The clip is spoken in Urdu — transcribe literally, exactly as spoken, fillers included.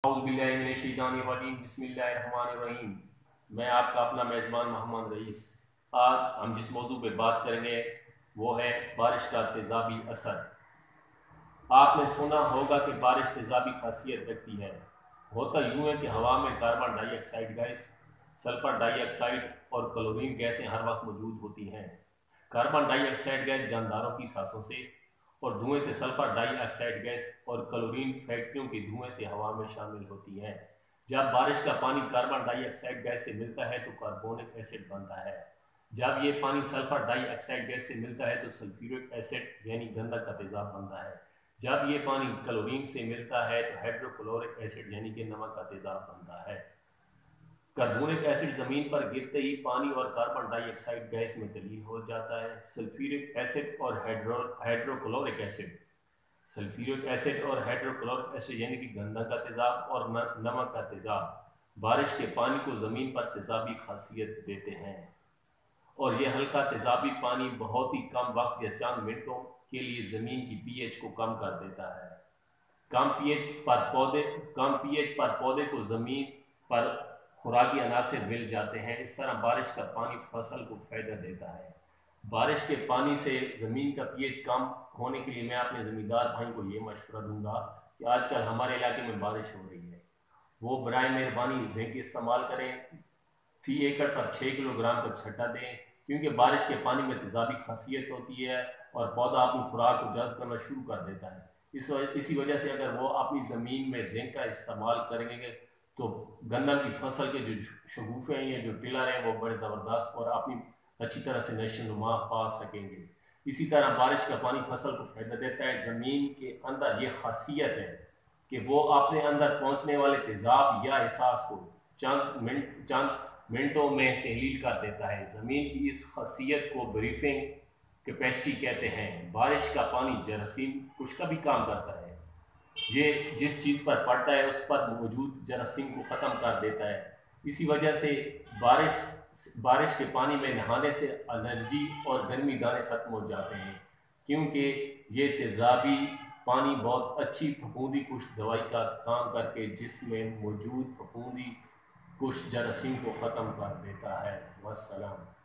اعوذ باللہ من الشیطان الرجیم بسم اللہ الرحمن الرحیم۔ میں آپ کا اپنا میزبان محمد رئیس۔ آج ہم جس موضوع پہ بات کریں گے وہ ہے بارش کا تیزابی اثر۔ آپ نے سنا ہوگا کہ بارش تیزابی خاصیت رکھتی ہے۔ ہوتا یوں ہے کہ ہوا میں carbon dioxide gas, sulphur dioxide اور کلورین گیسیں ہر وقت موجود ہوتی ہیں۔ کاربن ڈائی آکسائڈ گیس جانداروں کی سانسوں سے اور دھوئیں سے سلفر ڈائی آکسائڈ گیس اور کلورین فیکٹریوں کے دھوئیں سے ہوا میں شامل ہوتی ہیں۔ جب بارش کا پانی کاربن ڈائی آکسائڈ گیس سے ملتا ہے تو کاربونک ایسڈ بنتا ہے۔ جب یہ پانی سلفر ڈائی آکسائڈ گیس سے ملتا ہے تو سلفیورک ایسڈ یعنی گندھک کا تیزاب بنتا ہے۔ جب یہ پانی کلورین سے ملتا ہے تو ہائیڈروکلورک ایسڈ یعنی کہ نمک کا تیزاب بنتا ہے۔ کاربونک ایسڈ زمین پر گرتے ہی پانی اور کاربن ڈائی آکسائڈ گیس میں تبدیل ہو جاتا ہے۔ سلفیورک ایسڈ اور ہائیڈروکلورک ایسڈ سلفیورک ایسڈ اور ہائیڈروکلورک ایسڈ یعنی کہ گندھک کا تیزاب اور نمک کا تیزاب بارش کے پانی کو زمین پر تیزابی خاصیت دیتے ہیں، اور یہ ہلکا تیزابی پانی بہت ہی کم وقت یا چند منٹوں کے لیے زمین کی پی ایچ کو کم کر دیتا ہے۔ کم پی ایچ پر پودے کم پی ایچ پر پودے کو زمین پر خوراکی عناصر مل جاتے ہیں۔ اس طرح بارش کا پانی فصل کو فائدہ دیتا ہے۔ بارش کے پانی سے زمین کا پی ایچ کم ہونے کے لیے میں اپنے زمیندار بھائی کو یہ مشورہ دوں گا کہ آج کل ہمارے علاقے میں بارش ہو رہی ہے، وہ برائے مہربانی زنک استعمال کریں، فی ایکڑ پر چھ کلو گرام کا چھٹا دیں، کیونکہ بارش کے پانی میں تیزابی خاصیت ہوتی ہے اور پودا اپنی خوراک کو جذب کرنا شروع کر دیتا ہے۔ اس اسی وجہ سے اگر وہ اپنی زمین میں زنک کا استعمال کریں گے تو گندم کی فصل کے جو شگوفے ہیں یا جو ٹلر ہیں وہ بڑے زبردست اور اپنی اچھی طرح سے نشو و نما پا سکیں گے۔ اسی طرح بارش کا پانی فصل کو فائدہ دیتا ہے۔ زمین کے اندر یہ خاصیت ہے کہ وہ اپنے اندر پہنچنے والے تیزاب یا احساس کو چند منٹ چند منٹوں میں تحلیل کر دیتا ہے۔ زمین کی اس خاصیت کو بریفنگ کیپیسٹی کہتے ہیں۔ بارش کا پانی جراثیم کش کا بھی کام کرتا ہے۔ یہ جس چیز پر پڑتا ہے اس پر موجود جراثیم کو ختم کر دیتا ہے۔ اسی وجہ سے بارش بارش کے پانی میں نہانے سے الرجی اور گرمی دانے ختم ہو جاتے ہیں، کیونکہ یہ تیزابی پانی بہت اچھی پھپھوندی کش دوائی کا کام کر کے جسم میں موجود پھپھوندی کش جراثیم کو ختم کر دیتا ہے۔ والسلام۔